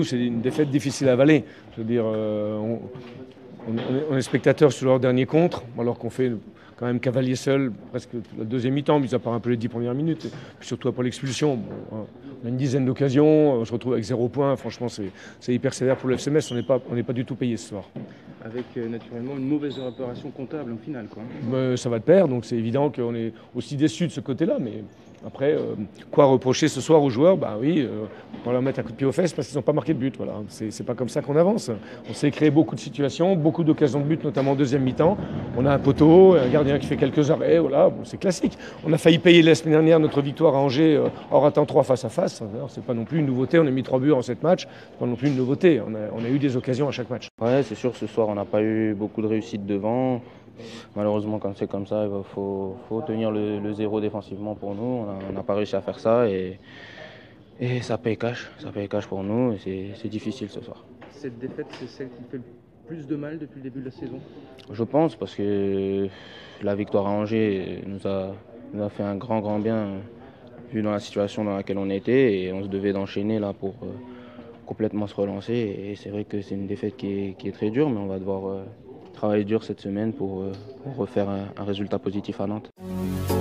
nous, c'est une défaite difficile à avaler. Je veux dire, on est spectateur sur leur dernier contre, alors qu'on fait quand même cavalier seul presque la deuxième mi-temps, mis à part un peu les 10 premières minutes. Et puis surtout après l'expulsion. Bon, on a une dizaine d'occasions, on se retrouve avec 0 point. Franchement, c'est hyper sévère pour le FC Metz. On n'est pas du tout payé ce soir. Avec naturellement une mauvaise opération comptable en finale, quoi. Ça va de pair, donc c'est évident qu'on est aussi déçus de ce côté-là. Mais après, quoi reprocher ce soir aux joueurs? Bah oui, on va leur mettre un coup de pied aux fesses parce qu'ils n'ont pas marqué de but. Voilà. C'est pas comme ça qu'on avance. On s'est créé beaucoup de situations, beaucoup d'occasions de but, notamment en deuxième mi-temps. On a un poteau, un gardien qui fait quelques arrêts. Voilà, bon, c'est classique. On a failli payer la semaine dernière notre victoire à Angers en ratant 3 face à face. Alors, c'est pas non plus une nouveauté. On a mis 3 buts en 7 matchs. C'est pas non plus une nouveauté. On a eu des occasions à chaque match. Ouais, c'est sûr, ce soir, on n'a pas eu beaucoup de réussite devant. Malheureusement, quand c'est comme ça, il faut tenir le zéro défensivement pour nous. On n'a pas réussi à faire ça et ça paye cash. Ça paye cash pour nous et c'est difficile ce soir. Cette défaite, c'est celle qui fait le plus de mal depuis le début de la saison? Je pense parce que la victoire à Angers nous a fait un grand bien vu dans la situation dans laquelle on était et on se devait d'enchaîner là pour complètement se relancer. Et c'est vrai que c'est une défaite qui est très dure, mais on va devoir travailler dur cette semaine pour refaire un résultat positif à Nantes.